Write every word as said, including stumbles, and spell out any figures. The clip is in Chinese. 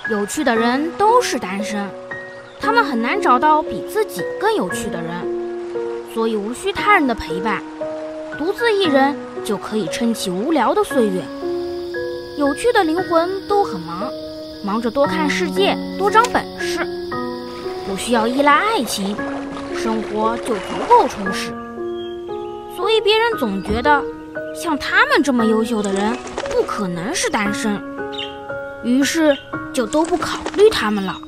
有趣的人都是单身，他们很难找到比自己更有趣的人，所以无需他人的陪伴，独自一人就可以撑起无聊的岁月。有趣的灵魂都很忙，忙着多看世界，多长本事，不需要依赖爱情，生活就足够充实。所以别人总觉得像他们这么优秀的人不可能是单身，于是就都不考虑他们了。